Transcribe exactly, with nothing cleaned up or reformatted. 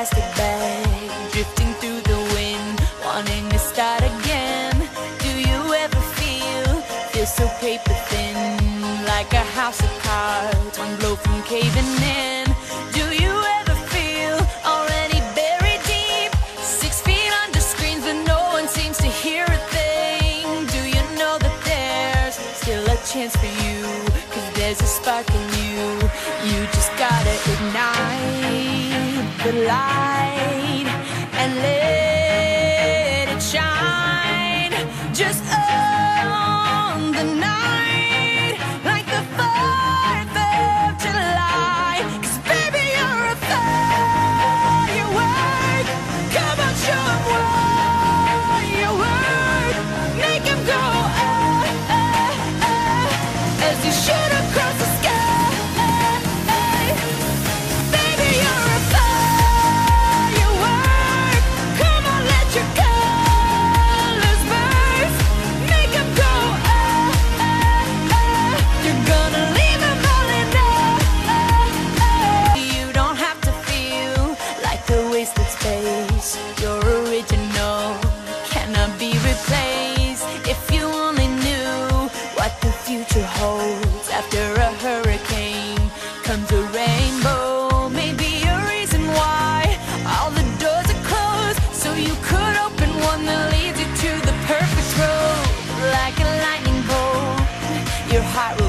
plastic bag, drifting through the wind, wanting to start again. Do you ever feel, feel so paper thin, like a house of cards, one blow from caving in? Do you ever feel already buried deep, six feet under screens but no one seems to hear a thing? Do you know that there's still a chance for you, cause there's a spark in you? You just gotta ignite the light and let it shine. Just own the night like the fourth of July. Cause baby, you're a firework. Come on, show 'em what you work. Make 'em go ah, ah, ah, as you shoot across the sky. Your original cannot be replaced. If you only knew what the future holds, after a hurricane comes a rainbow. Maybe a reason why all the doors are closed, so you could open one that leads you to the perfect road. Like a lightning bolt, your heart